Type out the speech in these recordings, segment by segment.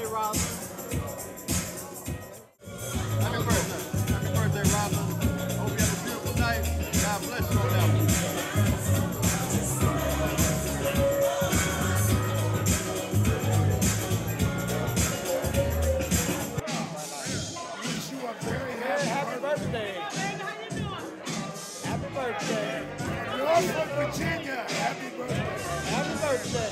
Roslyn. Happy birthday. Happy birthday, Roslyn. Hope you have a beautiful night. God bless you on that one. Happy birthday. Happy birthday. You're from Virginia. Happy birthday. Happy birthday.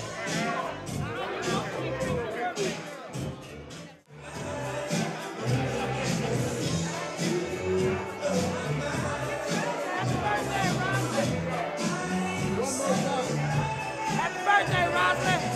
Happy birthday, Roslyn.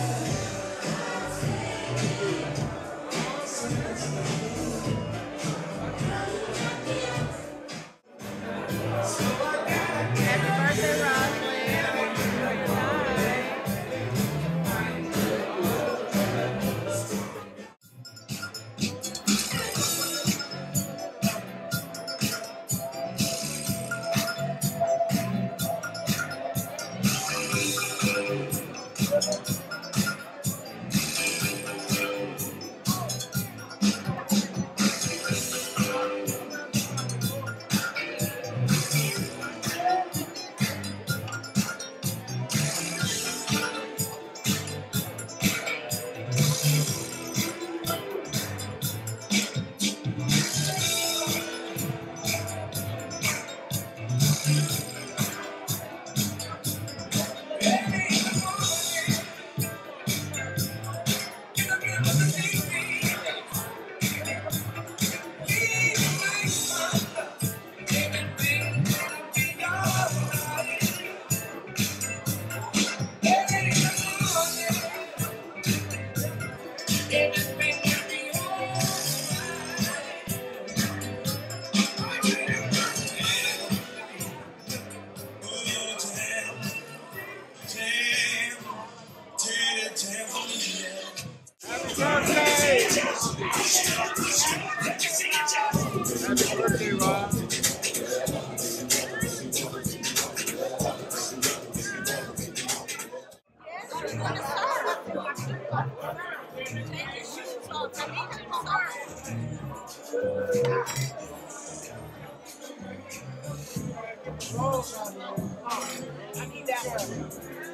I need that one.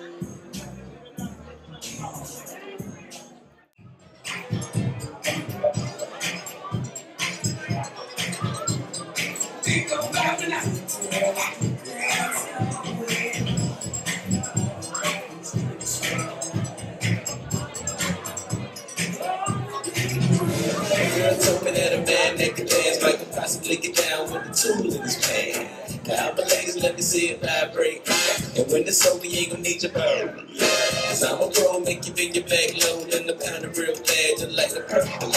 Told me that a man that can dance might could possibly get down with the tool in his band. Now my legs, let me see it vibrate. And when it's over, you ain't gonna need your burn. Cause I'm a pro, make you bend your back low, then the pound of real bad, just like the purple.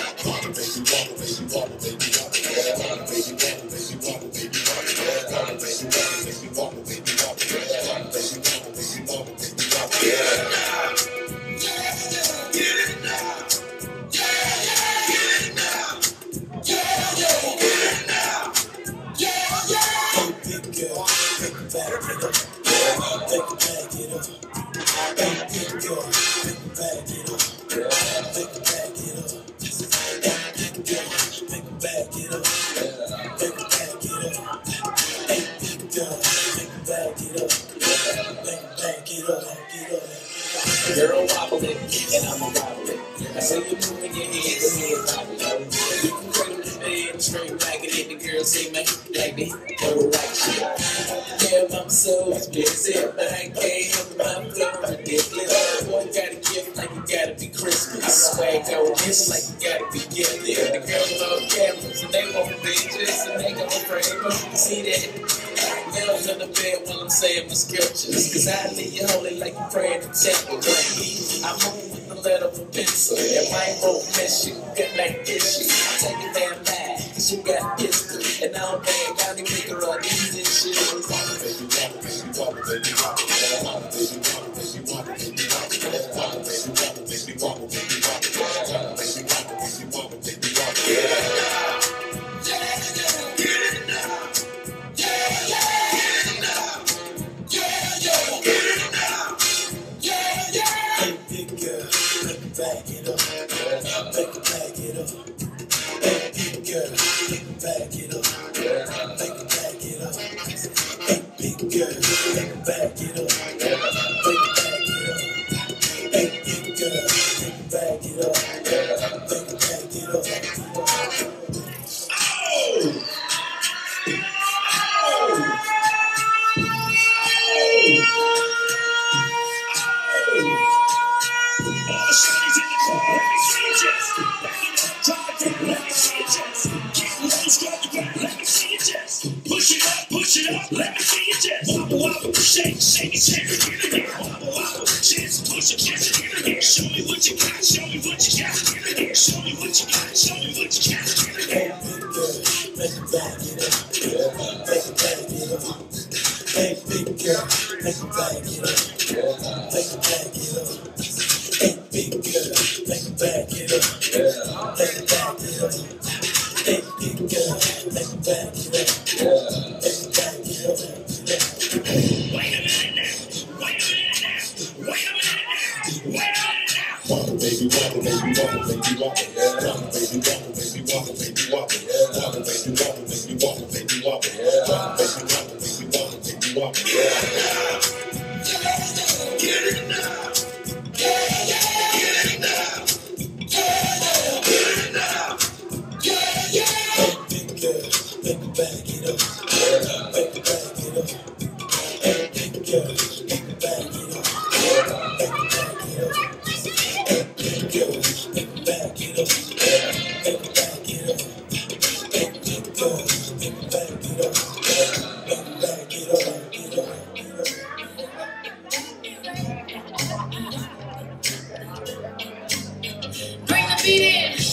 Girl wobbling, and I'm a wobbling. I say you moving your head, go ahead, wobbling. You can cradle the bed, straight back and let the girl say, man, like me, go right shit. Yeah, I'm so expensive, but I can't help my flow ridiculous. Boy, gotta give like you gotta be Christmas. Swag on this like you gotta be gifted. The girls on cameras, and they want bitches, and they gon' frame us. See that? Nails in the bed while I'm saying my scriptures. Cause I leave you holy like you praying in temple. I move with the letter of a pencil. If I ain't won't miss you, get like issue. Take it damn bad, cause you got pistol. And I don't bang down the kicker on these issues. Back it up. Push it up, let me see you just wobble, wobble, shake, shake it, shake it, get it, wobble, wobble, just push it, get it, show me what you got, show me what you got, get it, show me what you got, show me what you got, get it. Hey, big girl, make it back, get up, make it back, get up. Hey, big girl, make it back, get up, make it back, get up. Hey, big girl, make it back, get up, make it back, get up. Hey, big girl, make it back, get up. Wobble, baby, wobble, baby, wobble, baby, wobble, yeah. Wobble, baby, wobble, baby, wobble, baby, wobble, yeah. Wobble, baby, wobble, baby, wobble, baby, wobble, yeah. Wobble, baby, wobble, baby, wobble, baby, wobble, yeah. Get it now, get it now, get it now, yeah. Hey, big girl, make me back it up, make me back it up. Hey, big girl, make me back it up, make me back it up. Hey, big girl, make me back it up, make me back it up. Hey, big girl, make me back it up, make me back it up, get up. Bring the beat in.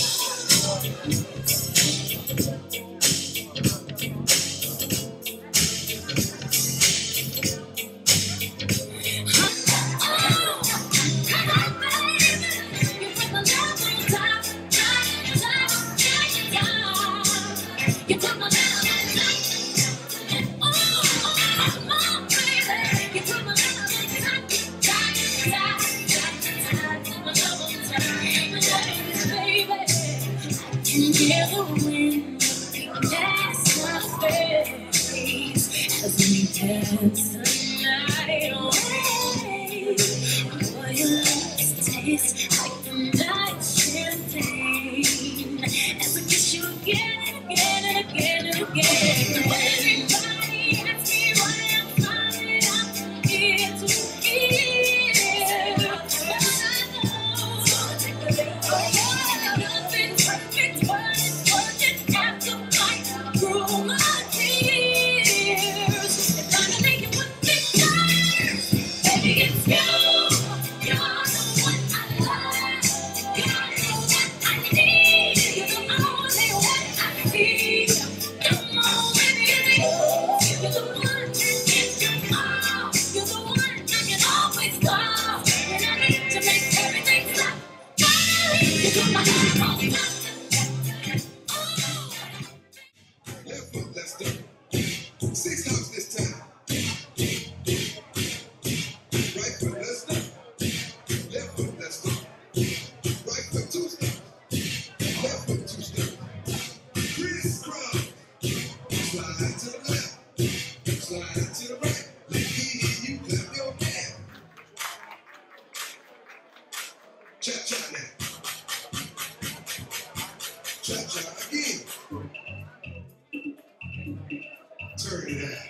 Turn it out.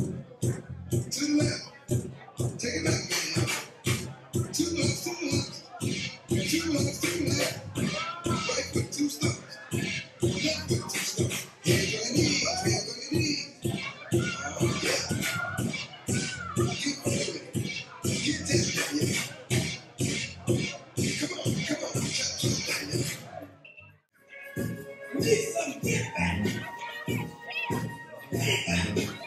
To the left. Take it back, man. 2 lefts, 2 lefts. 2 lefts, 2 left. Right foot, 2 stumps. Left foot, 2 stumps. Hands on your knees, hands on your knees. Oh, yeah. Get ready. Get down, yeah. Come on, chop, chop, yeah. We need some get back.